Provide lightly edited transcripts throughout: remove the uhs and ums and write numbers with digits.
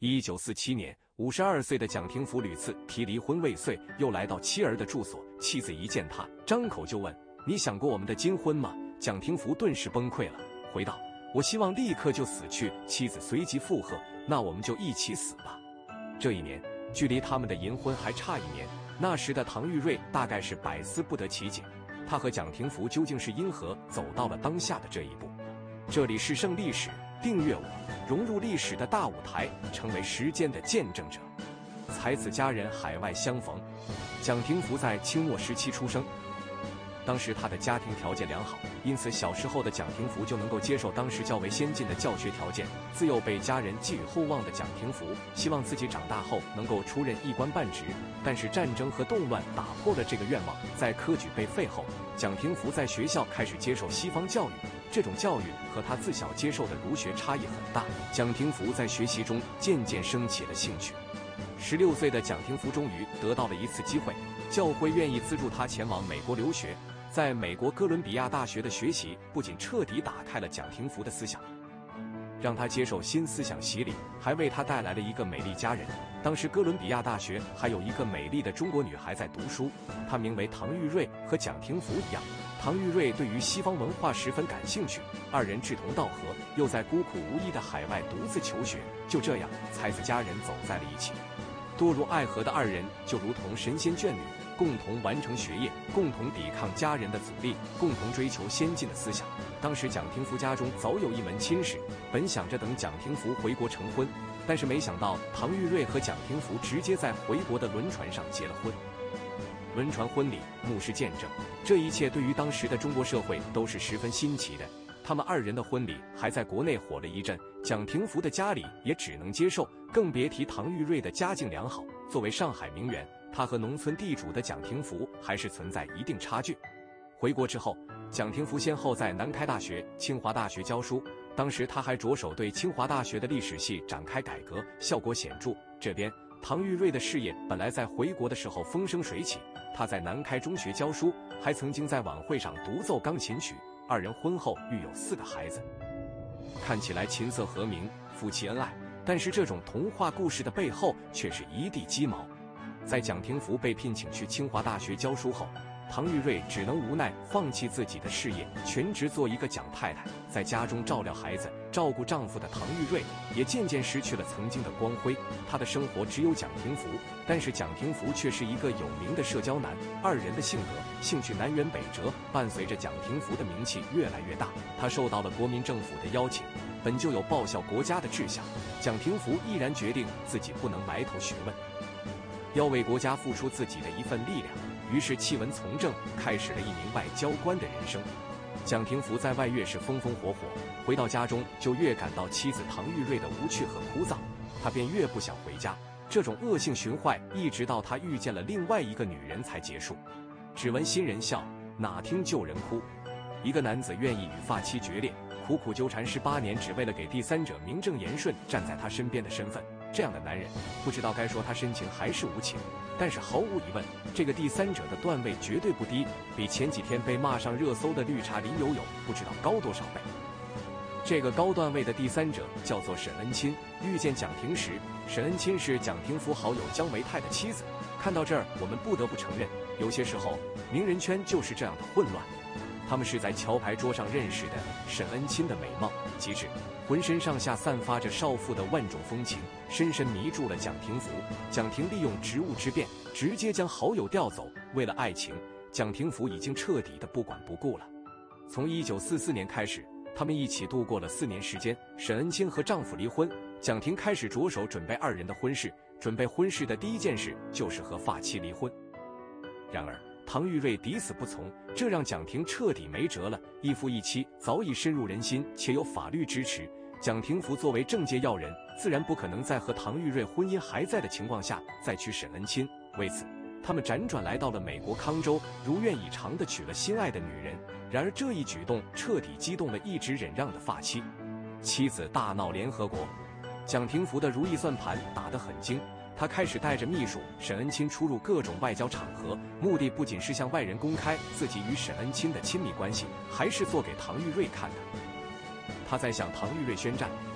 1947年，52岁的蒋廷福屡次提离婚未遂，又来到妻儿的住所，妻子一见他，张口就问：“你想过我们的金婚吗？”蒋廷福顿时崩溃了，回道：“我希望立刻就死去。”妻子随即附和：“那我们就一起死吧。”这一年，距离他们的银婚还差1年。那时的唐玉瑞大概是百思不得其解，他和蒋廷福究竟是因何走到了当下的这一步？这里是胜历史，订阅我，融入历史的大舞台，成为时间的见证者。才子佳人海外相逢。蒋廷福在清末时期出生，当时他的家庭条件良好，因此小时候的蒋廷福就能够接受当时较为先进的教学条件。自幼被家人寄予厚望的蒋廷福，希望自己长大后能够出任一官半职。但是战争和动乱打破了这个愿望，在科举被废后，蒋廷福在学校开始接受西方教育。这种教育和他自小接受的儒学差异很大，蒋廷福在学习中渐渐升起了兴趣。16岁的蒋廷福终于得到了一次机会，教会愿意资助他前往美国留学。在美国哥伦比亚大学的学习不仅彻底打开了蒋廷福的思想，让他接受新思想洗礼，还为他带来了一个美丽佳人。当时哥伦比亚大学还有一个美丽的中国女孩在读书，她名为唐玉瑞，和蒋廷福一样。唐玉瑞对于西方文化十分感兴趣，二人志同道合，又在孤苦无依的海外独自求学，就这样才子佳人走在了一起。堕入爱河的二人就如同神仙眷侣，共同完成学业，共同抵抗家人的阻力，共同追求先进的思想。当时蒋廷福家中早有一门亲事，本想着等蒋廷福回国成婚，但是没想到唐玉瑞和蒋廷福直接在回国的轮船上结了婚。轮船婚礼，牧师见证，这一切对于当时的中国社会都是十分新奇的。他们二人的婚礼还在国内火了一阵，蒋廷福的家里也只能接受，更别提唐玉瑞的家境良好。作为上海名媛，他和农村地主的蒋廷福还是存在一定差距。回国之后，蒋廷福先后在南开大学、清华大学教书，当时他还着手对清华大学的历史系展开改革，效果显著。这边唐玉瑞的事业本来在回国的时候风生水起，他在南开中学教书，还曾经在晚会上独奏钢琴曲。二人婚后育有4个孩子，看起来琴瑟和鸣，夫妻恩爱，但是这种童话故事的背后却是一地鸡毛。在蒋廷福被聘请去清华大学教书后，唐玉瑞只能无奈放弃自己的事业，全职做一个蒋太太，在家中照料孩子、照顾丈夫的唐玉瑞也渐渐失去了曾经的光辉。她的生活只有蒋廷福，但是蒋廷福却是一个有名的社交男，二人的性格、兴趣南辕北辙。伴随着蒋廷福的名气越来越大，他受到了国民政府的邀请，本就有报效国家的志向，蒋廷福毅然决定自己不能埋头学问，要为国家付出自己的一份力量。于是弃文从政，开始了一名外交官的人生。蒋廷福在外越是风风火火，回到家中就越感到妻子唐玉瑞的无趣和枯燥，他便越不想回家。这种恶性循环一直到他遇见了另外一个女人才结束。只闻新人笑，哪听旧人哭。一个男子愿意与发妻决裂，苦苦纠缠18年，只为了给第三者名正言顺站在他身边的身份。这样的男人，不知道该说他深情还是无情。但是毫无疑问，这个第三者的段位绝对不低，比前几天被骂上热搜的绿茶林有有不知道高多少倍。这个高段位的第三者叫做沈恩钦。遇见蒋廷时，沈恩钦是蒋廷福好友姜维泰的妻子。看到这儿，我们不得不承认，有些时候名人圈就是这样的混乱。他们是在桥牌桌上认识的。沈恩钦的美貌极致，浑身上下散发着少妇的万种风情，深深迷住了蒋廷福。蒋廷利用职务之便，直接将好友调走。为了爱情，蒋廷福已经彻底的不管不顾了。从1944年开始，他们一起度过了4年时间。沈恩钦和丈夫离婚，蒋廷开始着手准备二人的婚事。准备婚事的第一件事就是和发妻离婚。然而唐玉瑞抵死不从，这让蒋廷彻底没辙了。一夫一妻早已深入人心，且有法律支持。蒋廷福作为政界要人，自然不可能在和唐玉瑞婚姻还在的情况下再娶沈恩钦。为此，他们辗转来到了美国康州，如愿以偿地娶了心爱的女人。然而这一举动彻底激动了一直忍让的发妻，妻子大闹联合国。蒋廷福的如意算盘打得很精，他开始带着秘书沈恩钦出入各种外交场合，目的不仅是向外人公开自己与沈恩钦的亲密关系，还是做给唐玉瑞看的。他在向唐玉瑞宣战，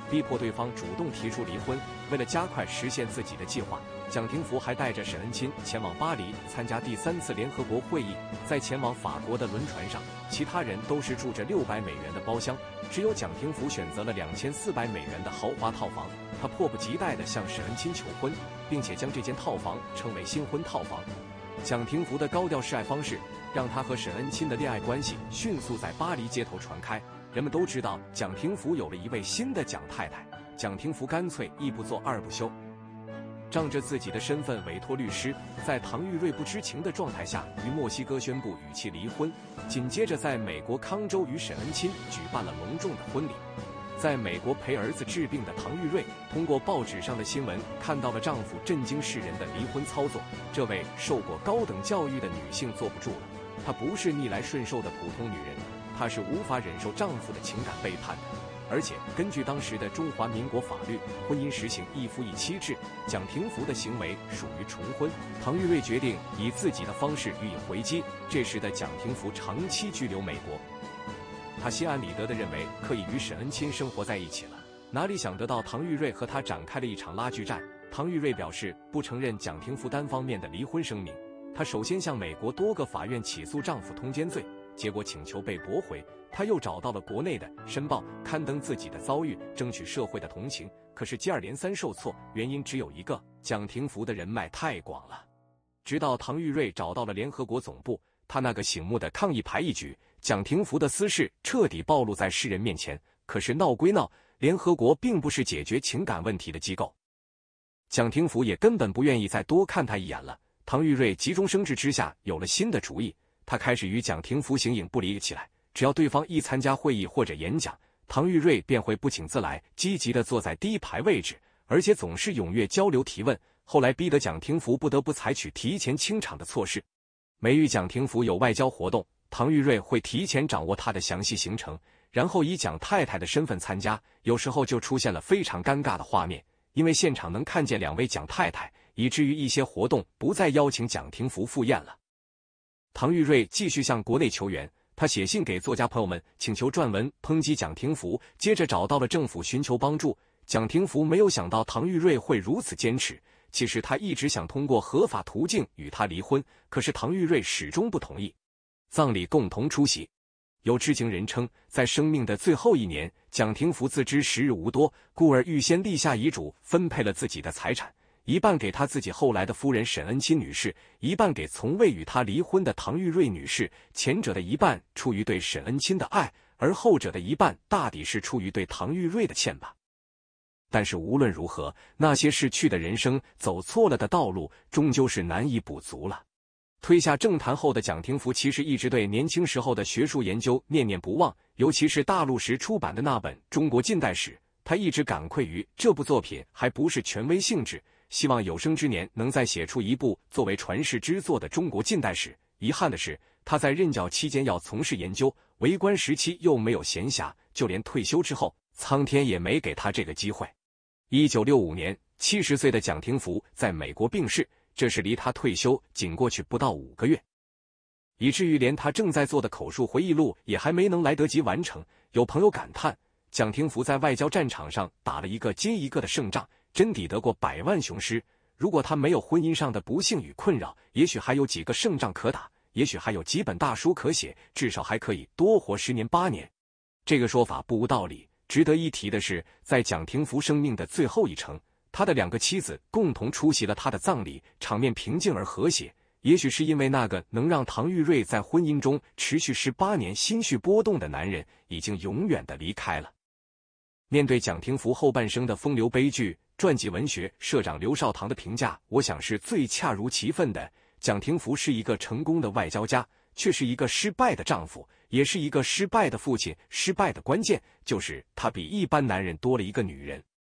逼迫对方主动提出离婚。为了加快实现自己的计划，蒋廷福还带着沈恩钦前往巴黎参加第3次联合国会议。在前往法国的轮船上，其他人都是住着$600的包厢，只有蒋廷福选择了$2400的豪华套房。他迫不及待地向沈恩钦求婚，并且将这间套房称为新婚套房。蒋廷福的高调示爱方式，让他和沈恩钦的恋爱关系迅速在巴黎街头传开。人们都知道蒋廷福有了一位新的蒋太太。蒋廷福干脆一不做二不休，仗着自己的身份委托律师，在唐玉瑞不知情的状态下，于墨西哥宣布与其离婚。紧接着，在美国康州与沈恩钦举办了隆重的婚礼。在美国陪儿子治病的唐玉瑞，通过报纸上的新闻看到了丈夫震惊世人的离婚操作。这位受过高等教育的女性坐不住了，她不是逆来顺受的普通女人，她是无法忍受丈夫的情感背叛的。而且根据当时的中华民国法律，婚姻实行一夫一妻制，蒋廷福的行为属于重婚。唐玉瑞决定以自己的方式予以回击。这时的蒋廷福长期居留美国，他心安理得地认为可以与沈恩钦生活在一起了。哪里想得到唐玉瑞和他展开了一场拉锯战。唐玉瑞表示不承认蒋廷福单方面的离婚声明，他首先向美国多个法院起诉丈夫通奸罪，结果请求被驳回。他又找到了国内的《申报》刊登自己的遭遇，争取社会的同情，可是接二连三受挫，原因只有一个：蒋廷福的人脉太广了。直到唐玉瑞找到了联合国总部，他那个醒目的抗议牌一举，蒋廷福的私事彻底暴露在世人面前。可是闹归闹，联合国并不是解决情感问题的机构，蒋廷福也根本不愿意再多看他一眼了。唐玉瑞急中生智之下有了新的主意，他开始与蒋廷福形影不离起来。只要对方一参加会议或者演讲，唐玉瑞便会不请自来，积极地坐在第一排位置，而且总是踊跃交流提问。后来逼得蒋廷福不得不采取提前清场的措施。每遇蒋廷福有外交活动，唐玉瑞会提前掌握他的详细行程，然后以蒋太太的身份参加。有时候就出现了非常尴尬的画面，因为现场能看见2位蒋太太，以至于一些活动不再邀请蒋廷福赴宴了。唐玉瑞继续向国内求援，他写信给作家朋友们，请求撰文抨击蒋廷福，接着找到了政府寻求帮助。蒋廷福没有想到唐玉瑞会如此坚持，其实他一直想通过合法途径与他离婚，可是唐玉瑞始终不同意。葬礼共同出席，有知情人称，在生命的最后1年，蒋廷福自知时日无多，故而预先立下遗嘱，分配了自己的财产，一半给他自己后来的夫人沈恩钦女士，一半给从未与他离婚的唐玉瑞女士。前者的一半出于对沈恩钦的爱，而后者的一半大抵是出于对唐玉瑞的歉吧。但是无论如何，那些逝去的人生，走错了的道路，终究是难以补足了。退下政坛后的蒋廷福其实一直对年轻时候的学术研究念念不忘，尤其是大陆时出版的那本《中国近代史》，他一直感愧于这部作品还不是权威性质，希望有生之年能再写出一部作为传世之作的中国近代史。遗憾的是，他在任教期间要从事研究，为官时期又没有闲暇，就连退休之后，苍天也没给他这个机会。1965年，70岁的蒋廷福在美国病逝，这是离他退休仅过去不到5个月，以至于连他正在做的口述回忆录也还没能来得及完成。有朋友感叹，蒋廷福在外交战场上打了一个接一个的胜仗，真抵得过100万雄师。如果他没有婚姻上的不幸与困扰，也许还有几个胜仗可打，也许还有几本大书可写，至少还可以多活10年8年。这个说法不无道理。值得一提的是，在蒋廷福生命的最后一程，他的2个妻子共同出席了他的葬礼，场面平静而和谐。也许是因为那个能让唐玉瑞在婚姻中持续18年心绪波动的男人已经永远的离开了。面对蒋廷福后半生的风流悲剧，传记文学社长刘少棠的评价，我想是最恰如其分的。蒋廷福是一个成功的外交家，却是一个失败的丈夫，也是一个失败的父亲。失败的关键就是他比一般男人多了一个女人。